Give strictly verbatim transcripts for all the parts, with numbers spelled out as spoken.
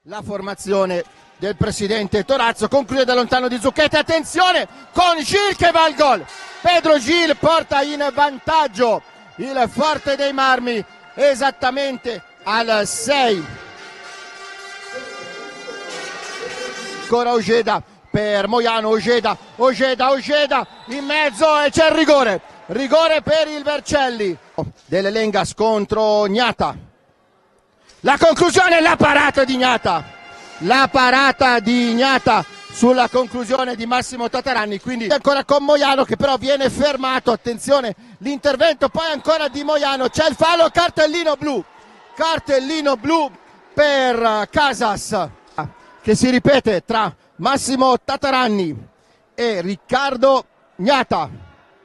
La formazione del presidente Torazzo conclude da lontano di Zucchetti, attenzione con Gil che va al gol. Pedro Gil porta in vantaggio il Forte dei Marmi esattamente al sei. Ancora Ojeda per Moiano, Ojeda, Ojeda, Ojeda in mezzo e c'è il rigore. Rigore per il Vercelli. Delle Lengas contro Gnata. La conclusione, la parata di Gnata. La parata di Gnata sulla conclusione di Massimo Tataranni, quindi ancora con Moiano che però viene fermato. Attenzione l'intervento poi ancora di Moiano, c'è il fallo, cartellino blu. Cartellino blu per Casas che si ripete tra Massimo Tataranni e Riccardo Gnata.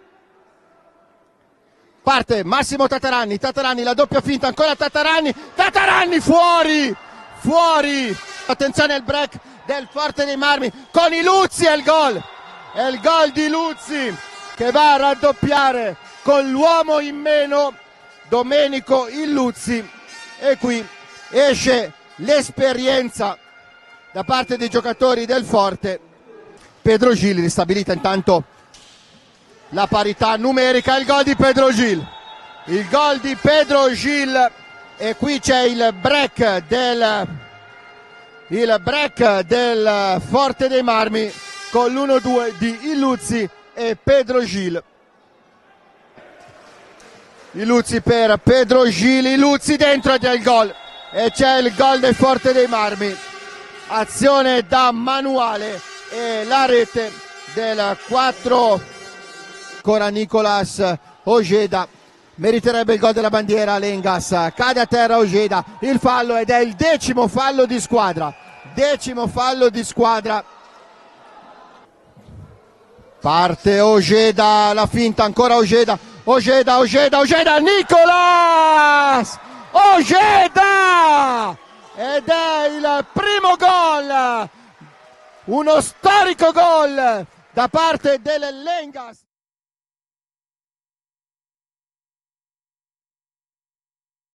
Parte Massimo Tataranni, Tataranni la doppia finta, ancora Tataranni, Tataranni fuori, fuori. Attenzione al break del Forte dei Marmi con Iluzzi e il gol. È il gol di Iluzzi che va a raddoppiare con l'uomo in meno Domenico Iluzzi e qui esce l'esperienza da parte dei giocatori del Forte. Pedro Gil ristabilita intanto la parità numerica, il gol di Pedro Gil, il gol di Pedro Gil e qui c'è il break del, il break del Forte dei Marmi con l'uno due di Iluzzi e Pedro Gil. Iluzzi per Pedro Gil, Iluzzi dentro ed è il gol e c'è il gol del Forte dei Marmi, azione da manuale e la rete del quattro. Ancora Nicolas Ojeda, meriterebbe il gol della bandiera Lengas, cade a terra Ojeda, il fallo ed è il decimo fallo di squadra, decimo fallo di squadra. Parte Ojeda, la finta, ancora Ojeda, Ojeda, Ojeda, Ojeda, Nicolas Ojeda! Ed è il primo gol, uno storico gol da parte delle Lengas.